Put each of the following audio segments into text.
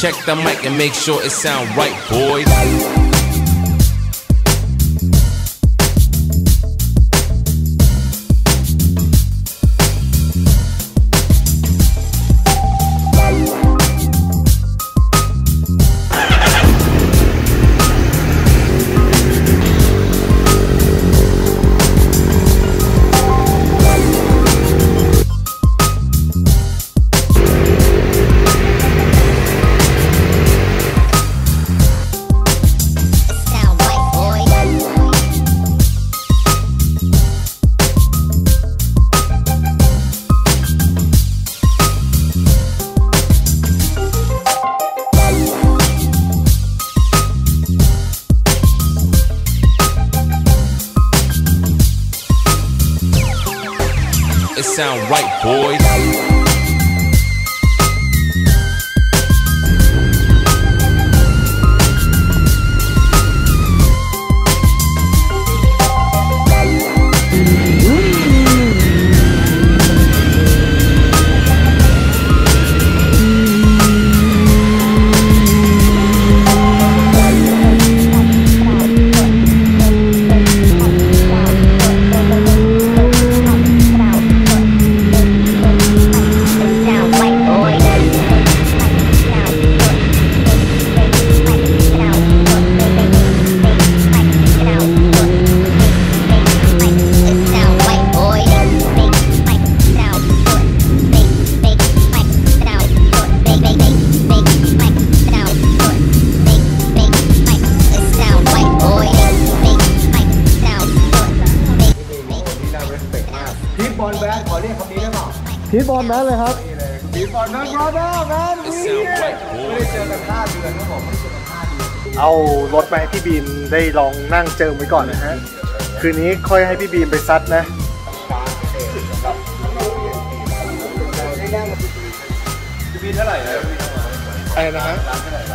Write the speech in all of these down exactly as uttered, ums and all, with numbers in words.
check the mic and make sure it sound right, boys. It sound right, boys. พีทบอลแบนขอเรียกคำนี้ได้เปล่าพีทบอลแบนเลยครับนี่เลยพีทบอลแบนบอลแบนแบนไม่ได้เจอกันห้าเดือนครับผมไม่ได้เจอกันห้าเดือนเอารถมาให้พี่บีมได้ลองนั่งเจิมไว้ก่อนนะฮะคืนนี้ค่อยให้พี่บีมไปซัดนะพี่บีมเท่าไหร่นะอะไรนะฮะ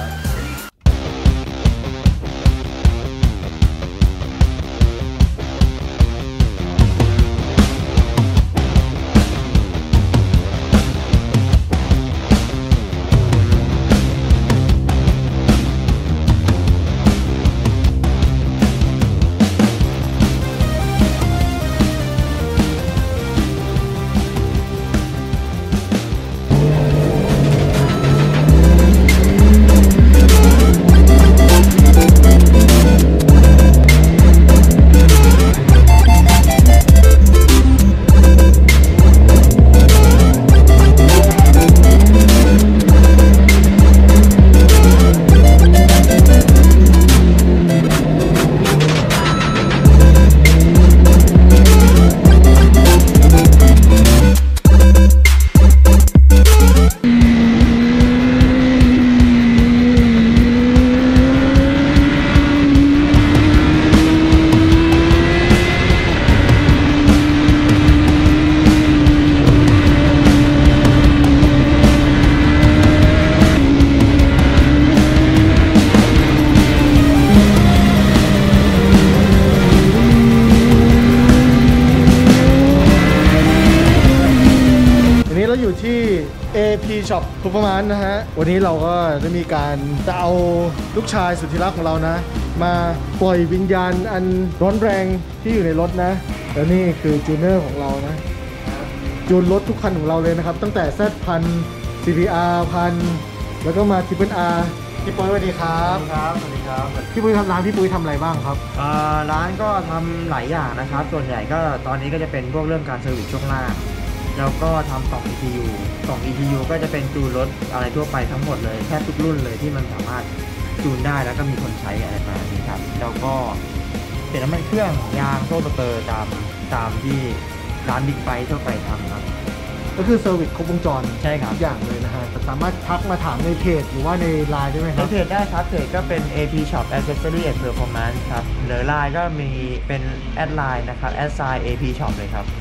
เราอยู่ที่ เอ พี Shop Performance นะฮะวันนี้เราก็ได้มีการจะเอาลูกชายสุดที่รักของเรานะมาปล่อยวิญญาณอันร้อนแรงที่อยู่ในรถนะแล้วนี่คือจูเนอร์ของเรานะจูนรถทุกคันของเราเลยนะครับตั้งแต่ Z พัน ซี พี อาร์ พันแล้วก็มา Triple R พี่ปุ้ยสวัสดีครับครับสวัสดีครับพี่ปุ้ยทำร้านพี่ปุ้ยทำอะไรบ้างครับร้านก็ทำหลายอย่างนะครับส่วนใหญ่ก็ตอนนี้ก็จะเป็นพวกเรื่องการเซอร์วิสช่วงล่างแล้วก็ทำกล่อง อี ที ยู กล่อง อี ที ยู ก็จะเป็นจูนรถอะไรทั่วไปทั้งหมดเลยแทบทุกรุ่นเลยที่มันสามารถจูนได้แล้วก็มีคนใช้อะไรประมาณนี้ครับแล้วก็เปลี่ยนน้ำมันเครื่องยางโซ่สเตอร์ตามตามที่ร้านบิ๊กไบค์ทั่วไปทำครับก็คือเซอร์วิสครบวงจรใช่ครับอย่างเลยนะฮะสามารถทักมาถามในเพจหรือว่าในไลน์ได้ไหมครับในเพจได้ครับเพจก็เป็น เอ พี Shop Accessory and Performance ครับหรือไลน์ก็มีเป็นแอดไลน์นะครับแอดไซน์ เอ พี Shop เลยครับ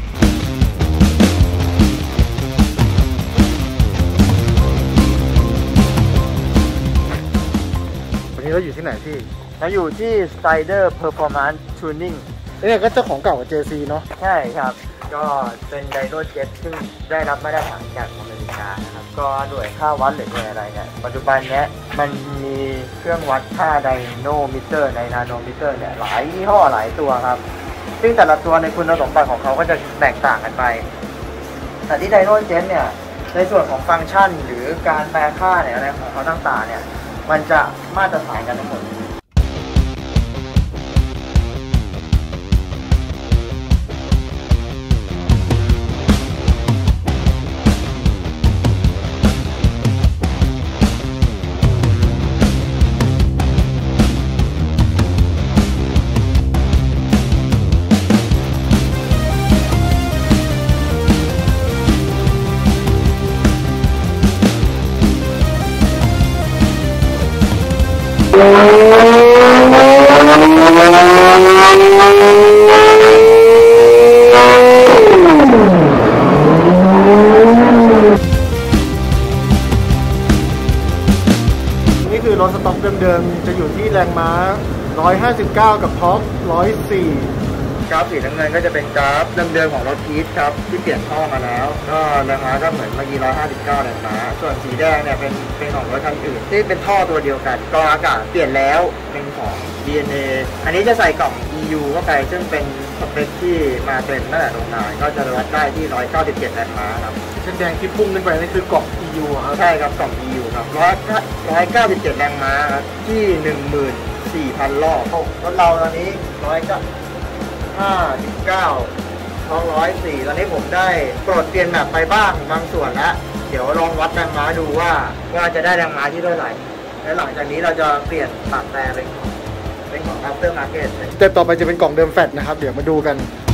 วันนี้เราอยู่ที่ไหนพี่เราอยู่ที่ Strider Performance Tuning เนี่ยก็เจ้าของเก่ากับ เจ ซี เนาะใช่ครับก็เป็นไดโนเจ็ตซึ่งได้รับมาตรฐานจากอเมริกานะครับก็หน่วยค่าวัดหรือหน่วยอะไรเนี่ยปัจจุบันเนี้ยมันมีเครื่องวัดค่าไดโนมิเตอร์ไดนาโนมิเตอร์เนี่ยหลายยี่ห้อหลายตัวครับซึ่งแต่ละตัวในคุณสมบัติของเขาก็จะแตกต่างกันไปแต่ที่ไดโนเจ็ตเนี่ยในส่วนของฟังก์ชันหรือการแปลค่าเนี่ยอะไรของเขาต่างๆเนี่ยมันจะมาตรฐานกันทั้งหมดนี่คือรถสต็อกเดิมๆจะอยู่ที่แรงม้าหนึ่งร้อยห้าสิบเก้ากับท็อปหนึ่งร้อยสี่กราฟสีน้ำเงินก็จะเป็นกราฟเดิมๆของรถพีชครับที่เปลี่ยนท่อมาแล้วก็แรงม้าก็เหมือนเมื่อกี้หนึ่งร้อยห้าสิบเก้าแรงม้าส่วนสีแดงเนี่ยเป็นเป็นของรถคันอื่นที่เป็นท่อตัวเดียวกันกรองอากาศเปลี่ยนแล้วเป็นของ ดี เอ็น เอ อันนี้จะใส่กล่อง อี ยู เข้าไปซึ่งเป็นสเปคที่มาเต็มตั้งแต่โรงงานก็จะวัดได้ที่หนึ่งร้อยเก้าสิบเจ็ดแรงม้าครับเส้นแดงที่พุ่งขึ้นไปนี่คือกล่อง อี ยู ครับใช่ครับกล่อง อี ยู ครับหนึ่งร้อยเก้าสิบเจ็ดแรงม้าครับที่ หนึ่งหมื่นสี่พัน รอบรถเราตอนนี้หนึ่งร้อยห้าสิบเก้าท้องร้อยสี่ตอนนี้ผมได้ปลดเปลี่ยนแบบไปบ้างบางส่วนแล้วเดี๋ยวลองวัดแรงม้าดูว่าว่าจะได้แรงม้าที่เท่าไหร่และหลังจากนี้เราจะเปลี่ยนปรับแต่เป็นของเป็นของ after market สเต็ปต่อไปจะเป็นกล่องเดิมแฟตนะครับเดี๋ยวมาดูกัน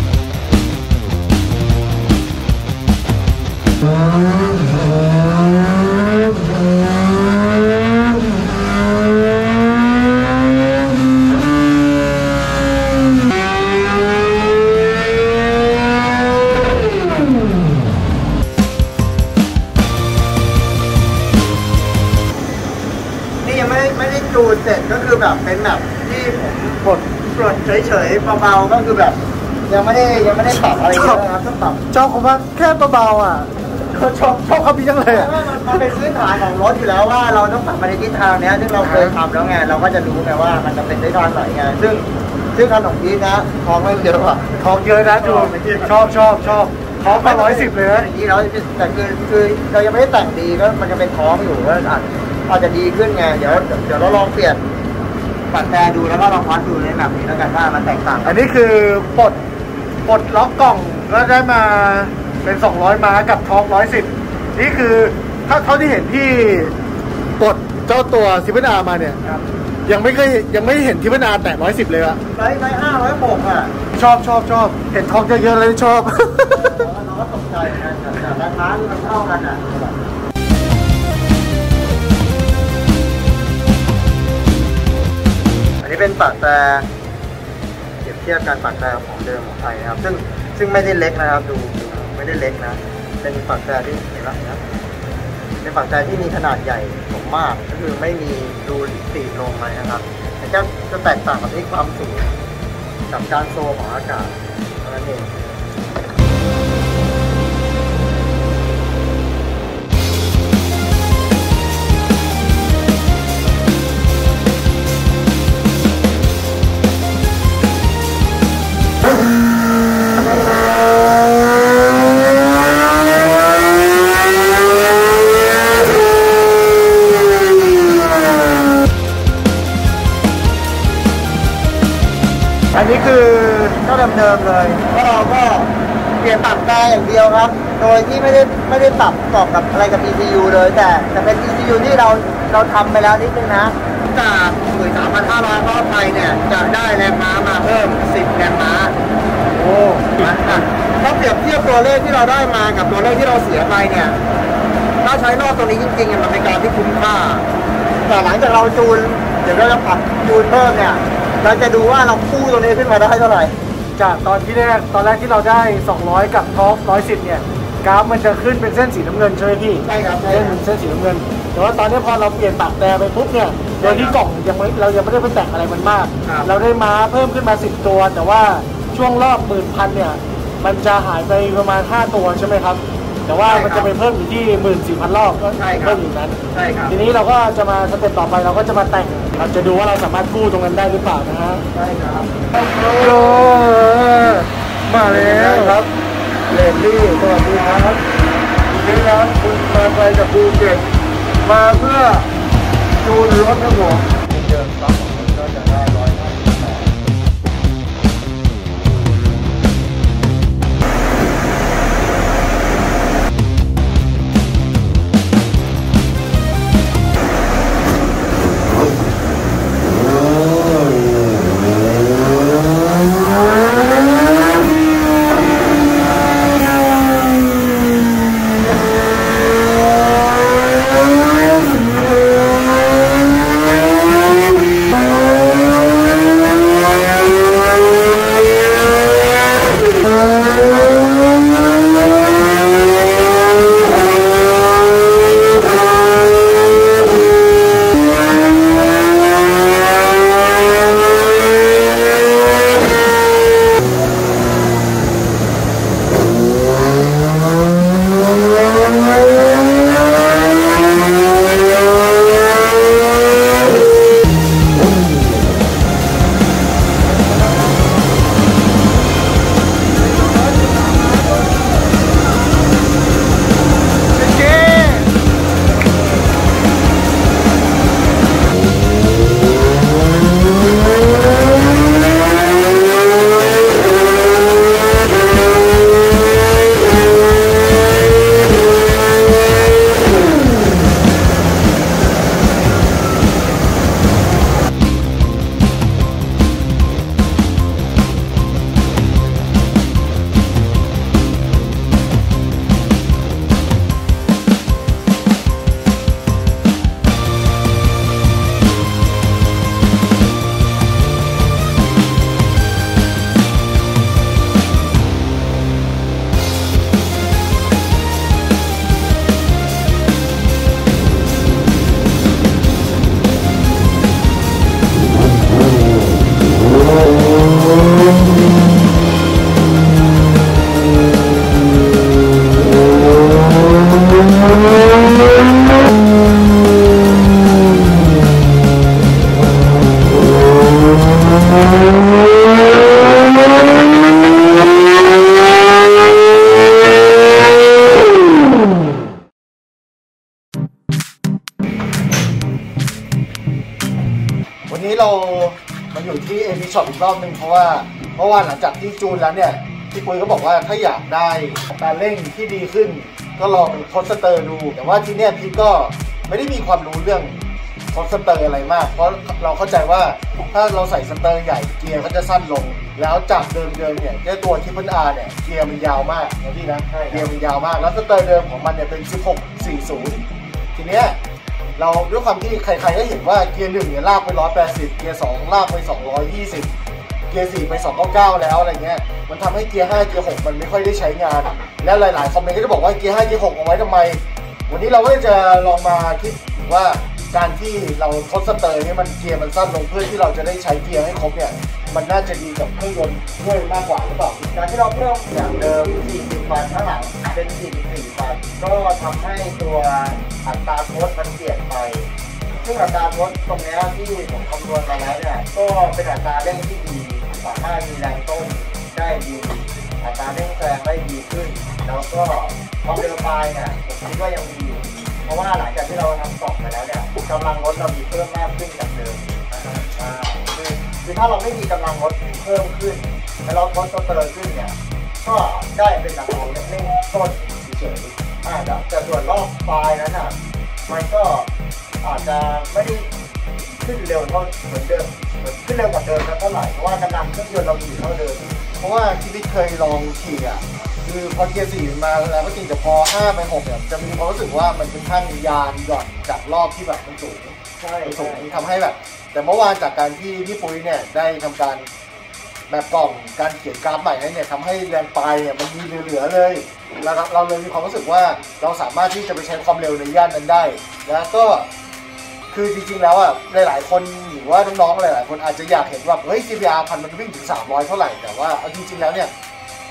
จูนเสร็จก็คือแบบเป็นแบบที่ผมกดกดเฉยๆเบาๆก็คือแบบยังไม่ได้ยังไม่ได้ปรับอะไรเยอะนะครับต้องปรับชอบคำว่าแค่เบาๆอ่ะเขาชอบชอบเขาพี่จังเลยอ่ะมันเป็นพื้นฐานของรถอยู่แล้วว่าเราต้องปรับไปในทิศทางนี้ซึ่งเราเคยทำแล้วไงเราก็จะรู้ไงว่ามันจะเป็นทิศทางไหนไงซึ่งซึ่งคันของพีทนะท้องไม่เยอะอ่ะท้องเยอะนะดูชอบชอบชอบท้องมาร้อยสิบเลยนะอย่างนี้เราแต่คือคือเรายังไม่ได้แต่งดีก็มันจะเป็นท้องอยู่ว่าอาจอาจจะดีขึ้นไงเดี๋ยวเดี๋ยวเราลองเปลี่ยนปัดแต่ดูแล้วก็ลองวัดดูในแบบนี้แล้วกันว่ามันแตกต่างอันนี้คือปลดปลดล็อกกล่องแล้วได้มาเป็นสองร้อยม้ากับท้องหนึ่งร้อยสิบนี่คือถ้าเท่าที่เห็นที่ปลดเจ้าตัวซิปเปอร์อาร์มาเนี่ยยังไม่เคยยังไม่เห็นทิปเปอร์อาร์แตะหนึ่งร้อยสิบเลยอะร้อยร้อยห้าร้อยหกอ่ะชอบชอบชอบเห็นท้องเยอะๆเลยชอบเราก็ตกใจนะแต่ราคามันเท่ากันอ่ะอันนี้เป็นปากแต่เปรียบเทียบการปากแต่ของเดิมของไทยนะครับซึ่งซึ่งไม่ได้เล็กนะครับดูไม่ได้เล็กนะเป็นปากแต่ที่เห็นไหมนะเป็นปากแต่ที่มีขนาดใหญ่สมมากก็คือไม่มีรูตีบลงเลยนะครับแต่จะจะแตกต่างกับที่ความสูงกับการโซของอากาศนั่นเองอันนี้คือก็เดิมๆเลยแล้วเราก็เปลี่ยนปรับแต่อย่างเดียวครับโดยที่ไม่ได้ไม่ได้ปรับกรอบกับอะไรกับ อี ซี ยู เลยแต่แต่เป็น อี ซี ยู ที่เราเราทำไปแล้วนิดนึงนะจาก หนึ่งหมื่นสามพันห้าร้อย รอบไปเนี่ยจะได้แรงม้ามาเพิ่มสิบแรงม้าโอ้ถ้าเปรียบเทียบตัวเลขที่เราได้มากับตัวเลขที่เราเสียไปเนี่ยถ้าใช้นอกตัวนี้จริงๆมันเป็นการที่คุ้มค่าแต่หลังจากเราจูนเดี๋ยวเราจะปรับจูนเพิ่มเนี่ยเราจะดูว่าเรากู้ตัวนี้ขึ้นมาได้เท่าไหร่จากตอนที่แรกตอนแรกที่เราได้สองร้อยกับท็อปหนึ่งร้อยสิบเนี่ยกราฟมันจะขึ้นเป็นเส้นสีน้ำเงินใช่ไหมพี่ใช่ครับเส้นเส้นสีน้ำเงินแต่ว่าตอนนี้พอเราเปลี่ยนปากแต่ไปปุ๊บเนี่ยโดยที่กล่องยังไม่เรายังไม่ได้ไปแต่งอะไรมันมากเราได้ม้าเพิ่มขึ้นมาสิบตัวแต่ว่าช่วงรอบหมื่นพันเนี่ยมันจะหายไปประมาณห้าตัวใช่ไหมครับแต่ว่ามันจะไปเพิ่มอยู่ที่ หนึ่งหมื่นสี่พัน รอบก็เพิ่มอยู่นั้นใช่ครับทีนี้เราก็จะมาสเต็ปต่อไปเราก็จะมาแต่งเราจะดูว่าเราสามารถกู้ตรงนั้นได้หรือเปล่านะฮะใช่ครับโอ้มาแล้วครับเลนลี่สวัสดีครับนี่ครับคุณมาไปจากภูเก็ตมาเพื่อจูนรถครับผมเดิมครับผมก็จะได้ร้อยห้าสิบแปดวันนี้เรามาอยู่ที่ เอ พี Shop อีกรอบนึงเพราะว่าเพราะว่าหลังจากที่จูนแล้วเนี่ยพี่ปุ้ยก็บอกว่าถ้าอยากได้การเร่งที่ดีขึ้นก็ลองทดสเตอร์ดูแต่ว่าทีเนี้ยพี่ก็ไม่ได้มีความรู้เรื่องทดสเตอร์อะไรมากเพราะเราเข้าใจว่าถ้าเราใส่สเตอร์ใหญ่เกียร์ก็จะสั้นลงแล้วจากเดิมๆเนี่ยตัว Triple R เนี่ยเกียร์มันยาวมากนะพี่นะเกียร์มันยาวมากแล้วสเตอร์เดิมของมันเนี่ยเป็นสิบหกสี่สิบทีเนี้ยเราด้วยความที่ใครๆก็เห็นว่าเกียร์หนึ่งเนี่ยลากไปหนึ่งร้อยแปดสิบเกียร์สองลากไปสองร้อยยี่สิบเกียร์สี่ไปสองร้อยเก้าสิบแล้วอะไรเงี้ยมันทำให้เกียร์ห้าเกียร์หกมันไม่ค่อยได้ใช้งานและหลายๆคอมเมนต์ก็จะบอกว่าเกียร์ห้าเกียร์หกเอาไว้ทำไมวันนี้เราก็จะลองมาคิดว่าการที่เราทดสเตอร์ให้มันเกียร์มันสั้นลงเพื่อที่เราจะได้ใช้เกียร์ให้ครบเนี่ยมันน่าจะดีกับเครื่องยนต์ด้วยมากกว่าหรือเปล่าการที่เราเพิ่มจากเดิมสี่สิบฟันข้างหลังเป็นสี่สิบสี่ฟันก็ทำให้ตัวอัตราโทษมันเปลี่ยนไปซึ่งอัตราโทษตรงนี้ที่ผมคำนวณมาแล้วเนี่ยก็เป็นอัตราเร่งที่ดีสามารถมีแรงต้นได้ดีอัตราเร่งแรงได้ดีขึ้นแล้วก็ความเร็วปลายเนี่ยผมคิดว่ายังดีอยู่เพราะว่าหลังจากที่เราทำกล่องไปแล้วเนี่ยกำลังรถเรามีเพิ่มมากขึ้นจากเดิมนะครับคือคือถ้าเราไม่มีกำลังรถเพิ่มขึ้นแล้วเราลดสเตอร์ขึ้นเนี่ยก็ได้เป็นกำลังเร่งต้นเฉยๆอ่าแต่ส่วนรอบปลายนั้นอ่ะมันก็อาจจะไม่ได้ขึ้นเร็วเท่าเหมือนเดิมเหมือนขึ้นเร็วกว่าเดิมเท่าไหร่เพราะว่ากำลังเครื่องยนต์เราอยู่เท่าเดิมเพราะว่าที่พี่เคยลองขี่อ่ะคือพอเกียร์สี่มาแล้วก็จริงแต่พอห้าไปหกเนี่ยจะมีความรู้สึกว่ามันเป็นข้างยานหย่อนจากรอบที่แบบมันสูงใช่สูงทำให้แบบแต่เมื่อวานจากการที่พี่ปุ้ยเนี่ยได้ทำการแบบกล่องการเขียนกราฟใหม่เนี่ยทำให้แรงปลายเนี่ยมันมีเหลือๆเลยแล้วเราเลยมีความรู้สึกว่าเราสามารถที่จะไปใช้ความเร็วในย่านนั้นได้แล้วก็คือจริงๆแล้วอ่ะหลายๆคนหรือว่าน้องๆหลายๆคนอาจจะอยากเห็นว่าเฮ้ย ซี พี อาร์ พันมันวิ่งถึงสามร้อยเท่าไหร่แต่ว่าเอาจริงๆแล้วเนี่ย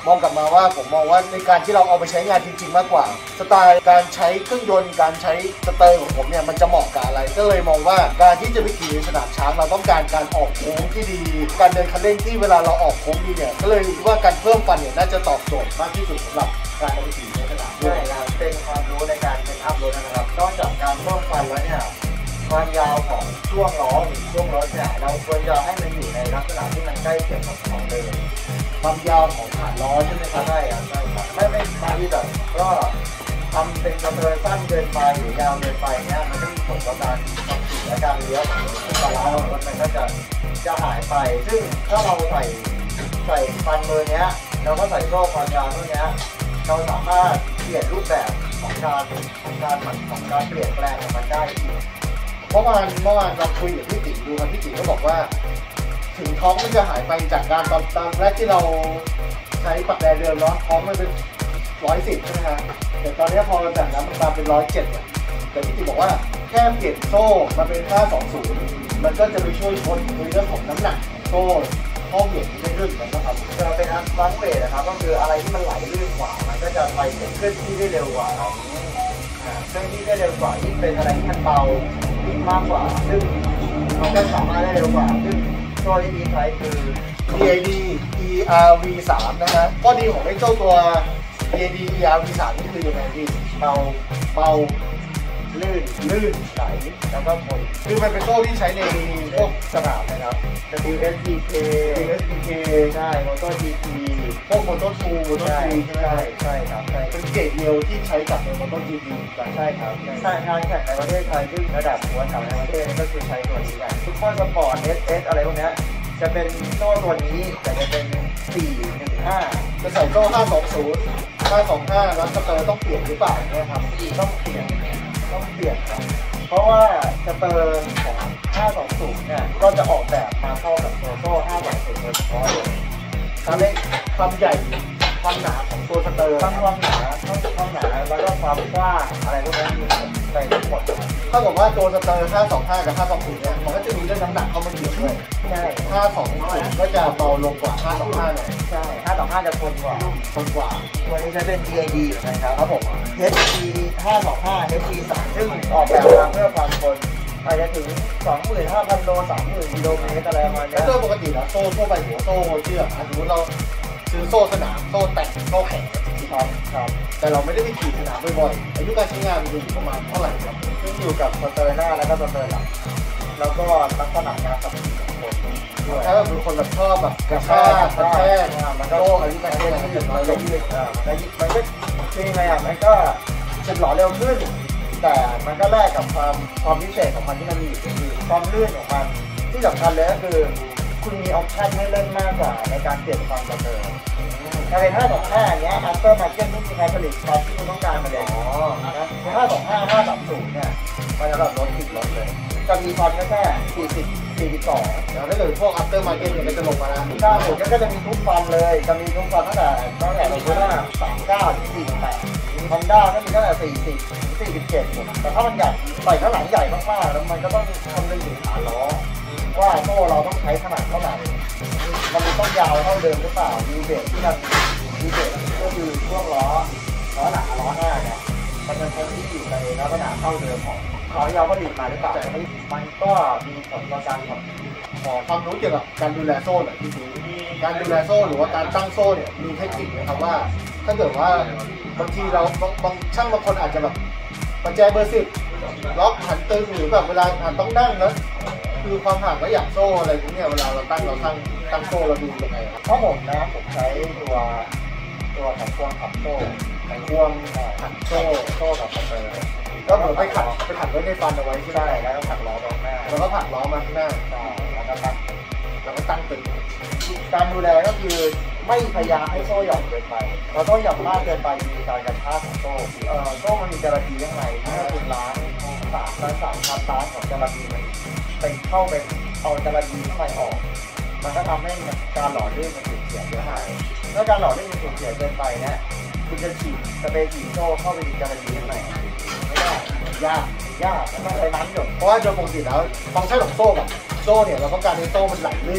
มองกลับมาว่าผมมองว่าในการที่เราเอาไปใช้งานจริงๆมากกว่าสไตล์การใช้เครื่องยนต์การใช้สเตอร์ของผมเนี่ยมันจะเหมาะกับอะไรก็เลยมองว่าการที่จะไปขี่ในสนามช้างเราต้องการการออกโค้งที่ดีการเดินคันเร่งที่เวลาเราออกโค้งดีเนี่ยก็เลยว่าการเพิ่มฟันเนี่ยน่าจะตอบโจทย์มากที่สุดสำหรับการเอาไปขี่ในสนามใช่ครับเป็นความรู้ในการเป็นอัพรถนะครับนอกจากการเพิ่มฟันแล้วเนี่ยความยาวของช่วงล้อหรือช่วงรถเนี่ยเราควรจะให้มันอยู่ในลักษณะที่มันใกล้เคียงกับของเดิมความยาวของฐานล้อใช่ไหมครับใช่ครับใช่ครับไม่ไม่บางทีแบบก็ทำเป็นกระเทยสั้นเกินไปหรือยาวเกินไปเนี่ยมันก็มีผลต่อการขับขี่และการเลี้ยวของตัวล้อรถมันก็จะจะหายไปซึ่งถ้าเราใส่ใส่ฟันเบอร์เนี้ยเราก็ใส่โซ่ความยาวเท่านี้เราสามารถเปลี่ยนรูปแบบของการของการของการเปลี่ยนแปลงของมันได้อีกเมื่อวานเมื่อวานเราคุยกับพี่ติ๋งดูครับพี่ติ๋งก็บอกว่าถึงท้องมันจะหายไปจากการตอนตอนแรกที่เราใช้ปักแดเดิมเนาะท้องมันเป็นร้อยสิบใช่ไหมฮะแต่ตอนนี้พอจากนั้นมันมาเป็นร้อยเจ็ดเนี่ยแต่พี่ติ๋งบอกว่าแค่เปลี่ยนโซ่มาเป็นห้าสองศูนย์มันก็จะไปช่วยลดในเรื่องของน้ำหนักโซ่ข้อเหวี่ยงได้ลื่นกันนะครับจะเป็นอันวังเวทนะครับก็คืออะไรที่มันไหลลื่นกว่ามันก็จะไปเคลื่อนที่ได้เร็วกว่าเคลื่อนที่ได้เร็วกว่ายิ่งเป็นอะไรที่มันเบายิ่งมากกว่าซึ่งมันก็สามารถได้เร็วกว่าซึ่งตัวที่มีใช้คือ ดี ไอ ดี อี อาร์ วี สาม นะฮะข้อดีของไอ้เจ้าตัว ดี ไอ ดี อี อาร์ วี สาม นี่คือยังไงพี่เบาเบาลื่นลื่นไหลแล้วก็ผลคือมันเป็นโซ่ที่ใช้ในพวกสนามนะครับ ดับเบิลยู เอส ดี เค ดับเบิลยู เอส ดี เค ใช่มอเตอร์ จี ที พวกมอเตอร์ทูมอเตอร์ทรีใช่ไหมใช่ครับใช่เป็นเกรดเดียวที่ใช้กับในมอเตอร์ จี ที กันใช่ครับใช่งานแข่งในประเทศไทยซึ่งระดับหัวแถวในประเทศก็คือใช้ตัวนี้กันซุปเปอร์สปอร์ต เอส เอส อะไรพวกนี้จะเป็นโซ่ตัวนี้แต่จะเป็นสี่หนึ่งห้าจะใส่โซ่ห้าสองศูนย์ ห้าสองห้าแล้วสเตอร์ต้องเปลี่ยนหรือเปล่าเนี่ยครับต้องเปลี่ยนต้องเปลี่ยนครับเพราะว่าสเตอร์ของห้าสองศูนย์เนี่ยก็จะออกแบบมาเข้ากับตัวโซ่ห้าสองศูนย์โดยเฉพาะเลยทำให้ความใหญ่ความหนาของตัวสเตอร์ทั้งความหนาทั้งความหนาแล้วก็ความกว้างอะไรพวกนี้มีใส่ทั้งหมดถ้าบอกว่าตัวสเตอร์ห้าสองห้ากับห้าสองศูนย์เนี่ยมันก็จะมีเรื่องน้ำหนักเข้ามาเกี่ยวด้วยใช่ห้าสองศูนย์ก็จะเบาลงกว่าห้าสองห้าหน่อยใช่ห้าสองห้าจะทนกว่าทนกว่าตัวนี้ใช้เป็น ดี ไอ ดี นะครับครับผม เอช ดี ห้าสองห้า เอช ดี สามซึ่งออกแบบมาเพื่อความทนอาจจะถึง สองหมื่นห้าพัน โล สามหมื่น กิโลเมตรอะไรประมาณนี้แล้วโซ่ปกติแล้วโซ่ทั่วไปหัวโซ่เชือกสมมติเราซื้อโซ่สนามโซ่แต่งโซ่แข็งครับครับแต่เราไม่ได้ไปขี่สนามบ่อยๆอายุการใช้งานอยู่ประมาณเท่าไหร่ครับขึ้นอยู่กับสเตอร์หน้าแล้วก็สเตอร์หลังแล้วก็ลักษณะการขับขี่ของคนด้วยถ้าแบบเป็นคนแบบชอบแบบกระชากกระแทกมันก็โซ่อายุการใช้งานยืดมันก็ยืดอ่ามันก็ยืดมันก็คือยังไงอ่ะมันก็จะหล่อเร็วขึ้นแต่มันก็แลกกับความความพิเศษของมันที่มันมีอยู่คือความลื่นของมันที่สำคัญเลยก็คือคุณมีออปชั่นให้เล่นมากกว่าในการเปลี่ยนความสเตอร์ถ้าเป็นห้าสองห้าอย่างเงี้ยอัพเตอร์มาร์เก็ตไม่มีใครผลิตความที่คุณต้องการมาเลยอ๋อนะห้าสองห้า ห้าสามศูนย์เนี่ยมันจะแบบลดติดลดเลยจะมีความแค่สี่สิบ สี่สิบสองแล้วถ้าเกิดพวกอัพเตอร์มาร์เก็ตเนี่ยก็จะลงมาแล้วใช่ผมก็จะมีทุกฟันเลยจะมีทุกฟันตั้งแต่ตั้งแต่เราคือว่าสามเก้าถึงสี่สิบแปดฮอนด้าก็มีตั้งแต่สี่สิบถึงสี่สิบเจ็ดแต่ถ้ามันใหญ่ใส่ข้างหลังใหญ่มากๆแล้วมันก็ต้องคำนึงถึงฐานล้อว่าโซ่เราต้องใช้ขนาดเท่าไหร่มันต้องยาวเท่าเดิมหรือเปล่าดีเบตที่มันดีเบตก็คือช่วงล้อล้อหลังล้อหน้าเนี่ยมันจะคงที่อยู่ในลักษณะเท่าเดิมของล้อยาวผลิตมาหรือเปล่ามันก็มีผลต่อการขับขอความรู้เกี่ยวกับการดูแลโซ่หน่อยพี่ซีการดูแลโซ่หรือว่าการตั้งโซ่เนี่ยมีเทคนิคไหมครับว่าถ้าเกิดว่าบางทีเราบางช่างบางคนอาจจะแบบปัจจัยเบอร์สิบล็อกหันตึงหรือแบบเวลาหันต้องนั่งนะคือความห่างระยะโซ่อะไรพวกนี้เวลาเราตั้งเราตั้งตั้งโซ่เราดูยังไงเพราะผมนะผมใช้ตัวตัวขันควงขับโซ่ขันควงขันโซ่โซ่กับสเตอร์ก็เหมือนไปขัดไปขัดไว้ในฟันเอาไว้ที่ได้แล้วก็ผักล้อตรงหน้าแล้วก็ผักล้อมาข้างหน้าแล้วก็ตั้งแล้วก็ตั้งตึงการดูแลก็คือไม่พยายามให้โซ่หย่อนเกินไปเราโซ่หย่อนมากเกินไปมีการกระชากของโซ่เอ่อโซ่มันมีจระบีข้างในถ้าคุณล้างสามล้างสามพันล้างของจระบีมันไปเข้าไปเอาจระบีข้างในออกมันก็ทำให้การหล่อลื่นมันสูญเสียเสียหายถ้าการหล่อลื่นมันสูญเสียเกินไปนะคุณจะฉีดสเปรย์ฉีดโซ่เข้าไปในจระบีข้างในไม่ได้ยากยากต้องใช้น้ำหยดเพราะว่าโดยปกติแล้วฟังก์ชันของโซ่กับโซ่เนี่ยเราต้องการให้โซ่มันไหลลื่น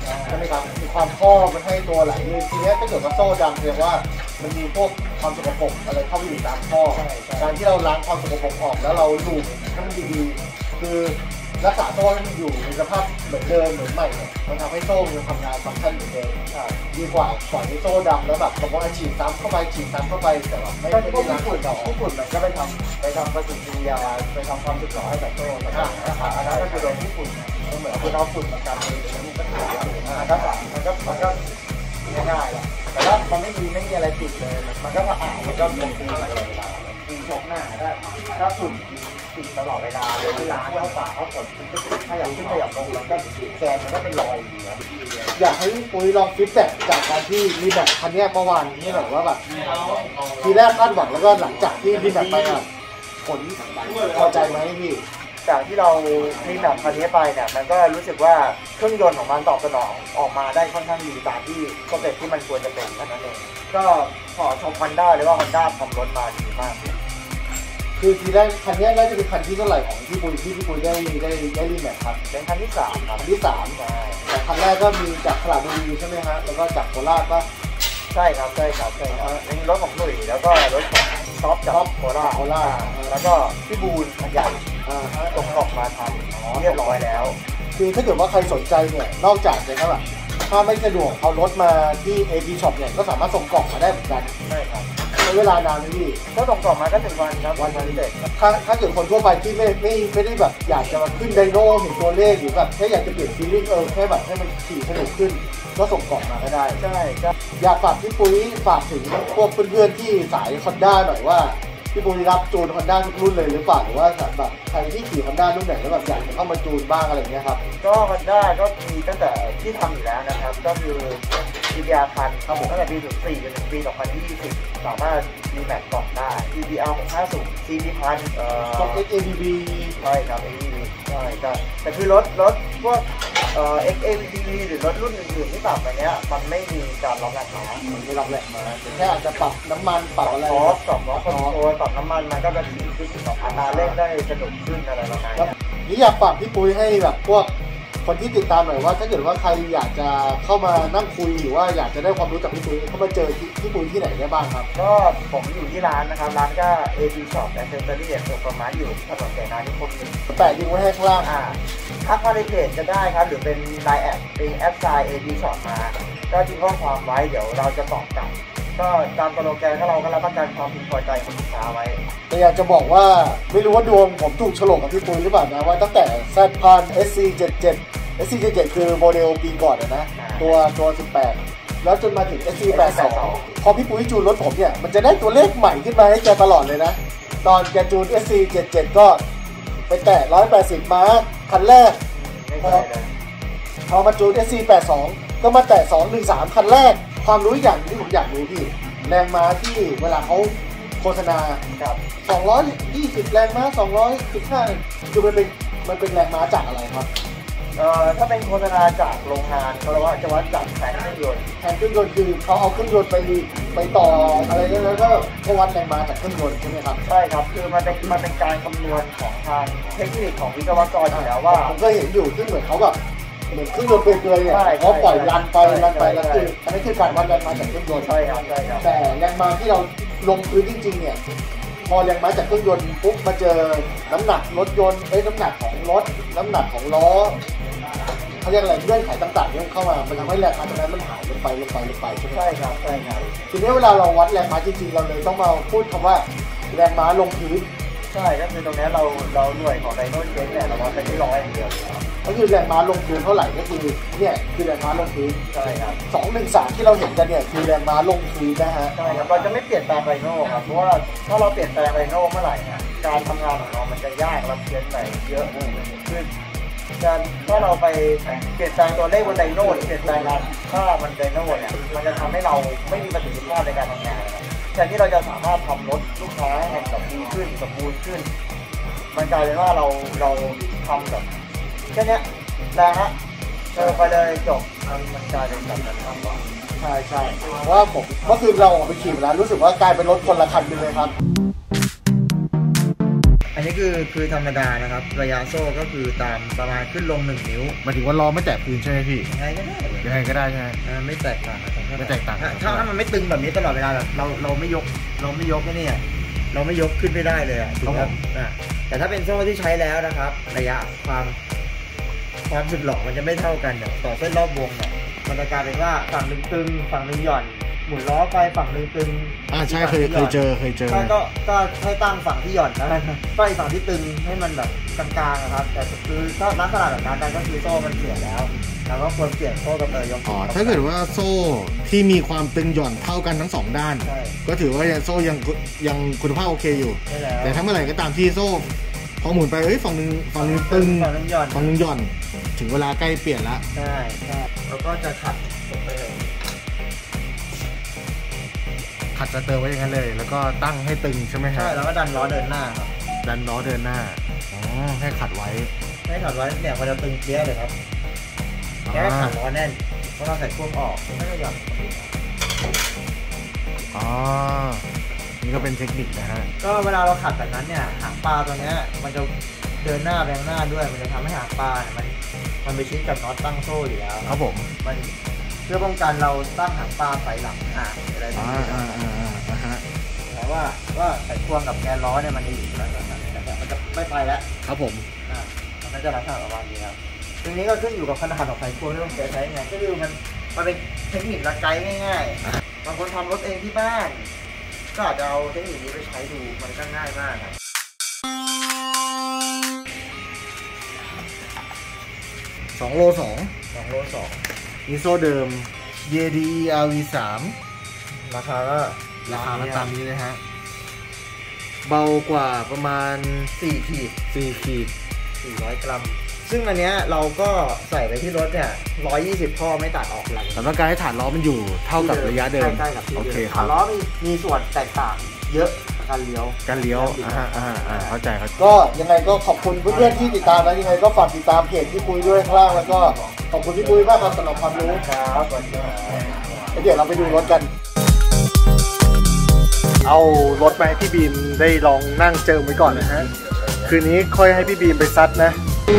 ใช่ไหมครับมีความท่อมันให้ตัวไหลลื่นทีนี้ถ้าเกิดว่าโซ่ดำแสดงว่ามันมีพวกความสกปรกอะไรเข้าไปอยู่ตามท่อการที่เราล้างความสกปรกออกแล้วเราลูบให้มันดีๆคือรักษาโซ่ให้มันอยู่ในสภาพเหมือนเดิมเหมือนใหม่เนี่ยมันทำให้โซ่มันทำงานฟังก์ชันเหมือนเดิมดีกว่าปล่อยให้โซ่ดำแล้วแบบบอกว่าฉีดซ้ำเข้าไปฉีดซ้ำเข้าไปแต่แบบไม่ได้ล้างฝุ่นออกฝุ่นมันก็ไปทำไปทำปฏิกิริยาไปทำความสึกหรอให้กับโซ่นะครับอันนั้นก็คือโดนที่ฝุ่นเหมือนคุณเอาฝุ่นมากันเลยมันก็ถูกมันก็มันก็มันก็ง่ายๆแหละแต่ว่ามันไม่มีไม่มีอะไรติดเลยมันก็สะอาดมันก็เป็นตลอดเวลาตีชกหน้าถ้าถ้าฝุ่นติดตลอดเวลาเลยที่ล้างเข้าปากเข้าฝนถ้าอยากขึ้นขยับลงมันก็แซมมันก็เป็นรอยอยู่นะอยากให้ปุ้ยลองฟีดแบ็กจากการที่รีแมทคันนี้เมื่อวานนี้แบบว่าแบบทีแรกคาดหวังแล้วก็หลังจากที่รีแมทไปอ่ะผลพอใจไหมพี่จากที่เรารีแมทคันนี้ไปเนี่ยมันก็รู้สึกว่าเครื่องยนต์ของมันตอบสนองออกมาได้ค่อนข้างดีตามที่สเปคที่มันควรจะเป็นแค่นั้นเองก็ขอชม Honda เลยว่า Honda ทำรถมาดีมากคือทีแรกคันนี้น่าจะเป็นคันที่เท่าไหร่ของพี่ปุ้ยที่พี่ปุ้ยได้ได้ได้รีแมทครับเป็นคันที่สามครับคันที่สามใช่แต่คันแรกก็มีจากสระบุรีใช่ไหมฮะแล้วก็จากโคราชป่ะใช่ครับใช่ครับใช่ครับมีรถของหนุ่ยแล้วก็รถของท็อปจากโคราชโคราชแล้วก็พี่บูนใหญ่ส่งออกมาทำเรียบร้อยแล้วคือถ้าเกิดว่าใครสนใจเนี่ยนอกจากเนี่ยครับถ้าไม่สะดวกเอารถมาที่ เอ พี Shop เนี่ยก็สามารถส่งกล่องมาได้เหมือนกันใช่ครับใช้เวลานานไหมพี่ก็ส่งกล่องมาก็ถึงวันครับวันพิเศษถ้าถ้าเกิดคนทั่วไปที่ไม่ไม่ไม่ได้แบบอยากจะมาขึ้นไดโน่เห็นตัวเลขหรือแบบแค่อยากจะเปลี่ยนฟีลลิ่งเออแค่แบบให้มันขี่สนุกขึ้นก็ส่งกล่องมาก็ได้ใช่ครับอยากฝากพี่ปุ้ยฝากถึงพวกเพื่อนๆที่สาย Honda หน่อยว่าพี่ปุ้ยรับจูน Honda ทุกรุ่นเลยหรือเปล่าหรือว่าแบบใครที่ขี่ Honda รุ่นไหนแล้วแบบอยากจะเข้ามาจูนบ้างอะไรเงี้ยครับก็ Honda ก็มีตั้งแต่ที่ทำอยู่แล้วนะครับก็คือ ที บี อาร์ พันครับผมตั้งแต่ปีศูนย์สี่จนถึงปีสองพันยี่สิบสามารถรีแมทกล่องได้ ที บี อาร์ หกห้าศูนย์ ซี พี พันเอ่อ เอ็กซ์ เอ วี บี ใช่ครับ เอ็กซ์ เอ วี บี ใช่แต่แต่คือรถรถพวกเอ่อ เอ็กซ์ เอ วี บี หรือรถรุ่นอื่นๆที่ต่ำไปเนี้ยมันไม่มีการล็อกแรงม้ามันไม่ล็อกแรงม้าแค่อาจจะปรับน้ำมันปรับอะไรปรับปรับล้อคอนโทรลปรับน้ำมันมันก็จะขี่ขึ้นกับอัตราเร่งได้สนุกขึ้นอะไรประมาณนี้นี่อยากฝากพี่ปุ้ยให้แบบพวกคนที่ติดตามหน่อยว่าถ้าเกิดว่าใครอยากจะเข้ามานั่งคุยหรือว่าอยากจะได้ความรู้จากพี่ปุ้ยเข้ามาเจอพี่ปุ้ยที่ไหนได้บ้างครับก็ผมอยู่ที่ร้านนะครับร้านก็ เอ พี Shop และ Century และประมาณอยู่ถนนแสงนานิคมหนึ่งแปะลิงก์ไว้ให้ข้างล่างอ่าทักมาในเพจจะได้ครับหรือเป็นไลน์แอดเป็นแอปไซน์ เอ พี Shop มาก็ทิ้งข้อความไว้เดี๋ยวเราจะตอบกลับก็ตามสโลแกนก็เราก็รับประกันความพึงพอใจของลูกค้าไว้แต่อยากจะบอกว่าไม่รู้ว่าดวงผมถูกฉลกกับพี่ปุ้ยหรือเปล่านะว่าตั้งแต่ แซด พัน เอส ซี เจ็ดสิบเจ็ด เอส ซี เจ็ดสิบเจ็ดคือโมเดลปีก่อนนะตัวตัวสิบแปดแล้วจนมาถึง เอส ซี แปดสิบสองพอพี่ปุ้ยจูนรถผมเนี่ยมันจะได้ตัวเลขใหม่ขึ้นมาให้แกตลอดเลยนะตอนแกจูน เอส ซี เจ็ดสิบเจ็ดก็ไปแตะหนึ่งร้อยแปดสิบม้าคันแรกพอมาจูน เอส ซี แปดสิบสองก็มาแตะสองหนึ่งสามคันแรกความรู้อย่างที่ผมอยากรู้พี่แรงม้าที่เวลาเขาโฆษณาครับสองร้อยยี่สิบแรงม้าสองร้อยสิบห้าคือมันเป็นมันเป็นแรงม้าจากอะไรครับเอ่อถ้าเป็นโฆษณาจากโรงงานเขาเรียกว่าจะวัดจากแผงเครื่องยนต์แผงเครื่องยนต์คือเขาเอาเครื่องยนต์ไปไปต่ออะไรแล้วก็ก็วัดแรงม้าจากเครื่องยนต์ใช่ไหมครับใช่ครับคือมันเป็นมันเป็นการคำนวณของทางเทคนิคของวิศวกรอยู่แล้วว่าผมก็เห็นอยู่ที่เหมือนเขาแบบเหมือนเครื่องยนต์เปลือยๆเนี่ยเขาปล่อยรันไปรันไปแล้วคืออันนี้คือการวัดแรงม้าจากเครื่องยนต์ใช่ครับใช่ครับแต่แรงม้าที่เราลงพื้นจริงๆเนี่ยพอแรงม้าจากเครื่องยนต์ปุ๊บมาเจอน้ำหนักรถยนต์เอ้ยน้ำหนักของรถน้ำหนักของล้อเขาเรียกอะไรเงื่อนไขต่างๆที่มันเข้ามามันทำให้แรงม้าตรงนั้นมันหายลงไปลงไปลงไปใช่ไหมใช่ครับใช่ครับทีนี้เวลาเราวัดแรงม้าจริงๆเราเลยต้องมาพูดคำว่าแรงม้าลงพื้นใช่ก็คือตรงนี้เราเราหน่วยของไดโนเจนเนี่ยเราวัดไปที่ร้อยอย่างเดียวก็คือแรงม้าลงพื้นเท่าไหร่ก็คือเนี่ยคือแรงม้าลงพื้นใช่ครับสองหนึ่งสามที่เราเห็นกันเนี่ยคือแรงม้าลงพื้นนะฮะใช่ครับเราจะไม่เปลี่ยนแปลงไดโน่ครับเพราะว่าถ้าเราเปลี่ยนแปลงไดโน่เมื่อไหร่เนี่ยการทำงานของเรามันจะยากและเปลี่ยนไปเยอะขึ้นการถ้าเราไปเปลี่ยนแปลงตัวเลขบนไดโน่เปลี่ยนแปลงงานถ้ามันไดโน่เนี่ยมันจะทำให้เราไม่มีประสิทธิภาพในการทำงานแทนที่เราจะสามารถทำรถลูกค้าให้สมบูรณ์ขึ้นสมบูรณ์ขึ้นมันกลายเป็นว่าเราเราทำแบบแค่นี้นะฮะเจอไปเลยจบมันมันกลายเป็นแบบนั้นมากกว่าใช่ใช่เพราะว่าผมเมื่อคืนเราออกไปขี่แล้วรู้สึกว่ากลายเป็นรถคนละคันไปเลยครับอันนี้นี้คือคือธรรมดานะครับระยะโซ่ก็คือตามประมาณขึ้นลงหนึ่งนิ้วหมายถึงว่าล้อไม่แตะพื้นใช่ไหมพี่ยังไงก็ได้ยังไงก็ได้ใช่ไหมไม่แตกต่างไม่แตกต่างถ้าถ้ามันไม่ตึงแบบนี้ตลอดเวลาแบบเราเราไม่ยกเราไม่ยกนี่เราไม่ยกขึ้นไม่ได้เลยอ่ะถูกไหมแต่ถ้าเป็นโซ่ที่ใช้แล้วนะครับระยะความความสึกหลอกมันจะไม่เท่ากันเนี่ยต่อเส้นรอบวงเนี่ยมันจะกลายเป็นว่าฝั่งหนึ่งตึงฝั่งหนึ่งหย่อนหมุนล้อไปฝั่งหนึ่งตึงอ่าใช่เคยเคยเจอเคยเจอก็ก็ให้ตั้งฝั่งที่หย่อนแล้วก็อีกฝั่งที่ตึงให้มันแบบกลางๆนะครับแต่คือถ้าลักษณะแบบนั้นก็คือโซ่มันเสียแล้วแล้วก็ควรเปลี่ยนโซ่กับเตยยกอ๋อถ้าเกิดว่าโซ่ที่มีความตึงหย่อนเท่ากันทั้งสองด้านก็ถือว่าโซ่ยังยังคุณภาพโอเคอยู่แต่ถ้าเมื่อไหร่ก็ตามที่โซ่พอหมุนไปเอ้ยฝั่งนึงฝั่งนึงตึงฝั่งนึงหย่อนฝั่งนึงหย่อนถึงเวลาใกล้เปลี่ยนละใช่ใช่แล้วก็จะขัดไปเลยขัดสเตอร์ไว้อย่างนั้นเลยแล้วก็ตั้งให้ตึงใช่ไหมฮะใช่แล้วก็ดันล้อเดินหน้าครับดันล้อเดินหน้าอ๋อให้ขัดไว้ให้ขัดไว้เนี่ยมันจะตึงเปี้ยเลยครับแค่ขัดล้อแน่นเพราะเราใส่พ่วงออกไม่ได้หย่อนอ๋อนี่ก็เป็นเทคนิคนะฮะก็เวลาเราขัดแบบนั้นเนี่ยหางปลาตัวเนี้ยมันจะเดินหน้าแบงหน้าด้วยมันจะทำให้หางปลาเนี่ยมันมันไปชิดกับน็อตตั้งโซ่อยู่แล้วครับผมมันเพื่อป้องกันเราตั้งหางปลาไฟหลังอ่ะอะไรแบบนี้อ่าอ่าอ่าฮะแต่ว่าว่าไขควงกับแกนล้อเนี่ยมันจะอยู่แล้วแบบนั้นมันจะไม่ไปแล้วครับผมอ่ามันก็จะลักษณะประมาณนี้ครับทีนี้ก็ขึ้นอยู่กับขนาดของไขควงที่ต้องใช้ไงก็คือมันมันเป็นเทคนิคละไกด์ง่ายๆบางคนทำรถเองที่บ้านก็อาจจะเอาเทคนิคนี้ไปใช้ดูมันก็ง่ายมากครับสองโลสองสองโลสองนี่โซ่เดิม เอ ดี อี อาร์ วี สามราคาก็ราคาตามนี้เลยฮะเบากว่าประมาณสี่ขีดสี่ขีดสี่ร้อยกรัมซึ่งอันเนี้ยเราก็ใส่ไปที่รถเนี่ยหนึ่งร้อยยี่สิบข้อไม่ตัดออกเลยแต่ว่าการให้ฐานล้อมันอยู่เท่ากับระยะเดิมใกล้ๆกับที่เดิมโอเคครับฐานล้อมีมีส่วนแตกต่างเยอะการเลี้ยวการเลี้ยวอ่าอ่าอ่าเข้าใจครับก็ยังไงก็ขอบคุณเพื่อนๆที่ติดตามแล้วยังไงก็ฝากติดตามเพจพี่ปุ้ยด้วยข้างล่างแล้วก็ขอบคุณพี่ปุ้ยมากครับสำหรับความรู้ครับสวัสดีครับเดี๋ยวเราไปดูรถกันเอารถไปให้พี่บีมได้ลองนั่งเจิมไว้ก่อนนะฮะคืนนี้ค่อยให้พี่บีมไปซัดนะ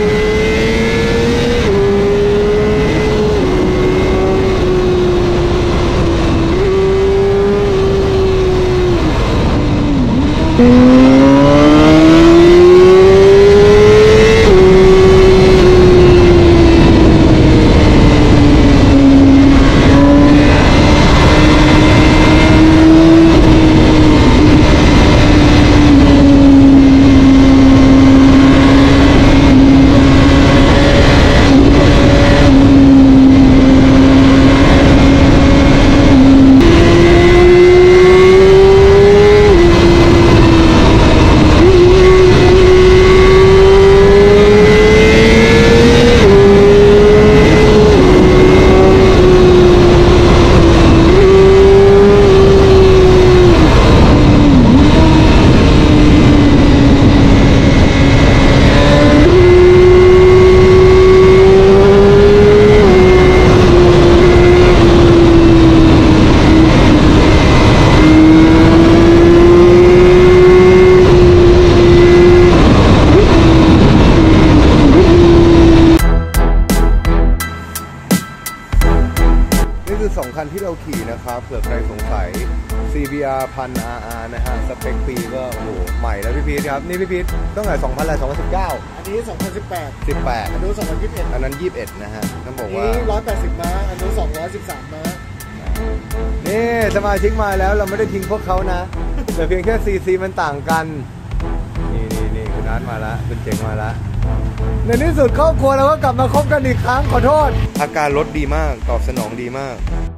สองคันที่เราขี่นะครับเผื่อใครสงสัย ซี บี อาร์ หนึ่งพัน อาร์ อาร์ นะฮะสเปคปีก็โอ้โหใหม่แล้วพี่พีทครับนี่พี่พีทต้องไหนสองพันอะไรสองพันสิบเก้าอันนี้สองพันสิบแปดสิบแปดอันนู้นสองพันยี่สิบเอ็ดอันนั้นยี่สิบเอ็ดนะฮะต้องบอกว่านี่ร้อยแปดสิบม้าอันนู้นสองร้อยสิบสามม้านี่สมาชิกมาแล้วเราไม่ได้ทิ้งพวกเขานะแต่เพียงแค่ซีซีมันต่างกันนี่นี่นี่คุณนัทมาละคุณเจ๋งมาละในที่สุดครอบครัวเราก็กลับมาคบกันอีกครั้งขอโทษอาการรถดีมากตอบสนองดีมาก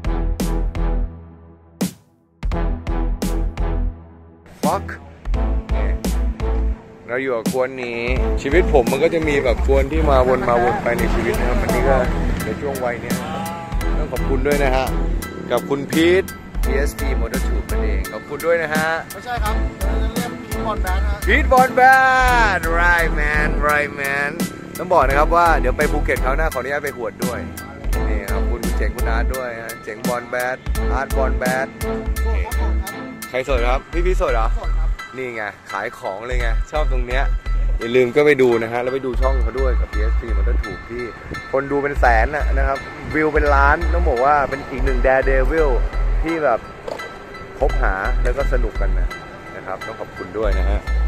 ฟักเราอยู่กับกวนนี้ชีวิตผมมันก็จะมีแบบกวนที่มาวนมาวนไปในชีวิตนะครับวันนี้ก็ในช่วงวัยนี้ต้องขอบคุณด้วยนะฮะกับคุณพีท พี เอส ที Motor Tube นั่นเองขอบคุณด้วยนะฮะไม่ใช่ครับเราจะเรียกพีทบอลแบนฮะพีทบอลแบน right man right man ต้องบอกนะครับว่าเดี๋ยวไปภูเก็ตคราวหน้าขออนุญาตไปหวดด้วยนี่ครับคุณเจ๋งคุณอาร์ตด้วยฮะเจ๋งบอลแบดอาร์ตบอลแบดใครสดครับพี่พี่สดเหรอนี่ไงขายของเลยไงชอบตรงเนี้ยอย่าลืมก็ไปดูนะฮะแล้วไปดูช่องเขาด้วยกับ พี เอส ซี มันก็ถูกที่คนดูเป็นแสนนะครับวิวเป็นล้านต้องบอกว่าเป็นอีกหนึ่ง Daredevil ที่แบบคบหาแล้วก็สนุกกันนะนะครับต้องขอบคุณด้วยนะฮะ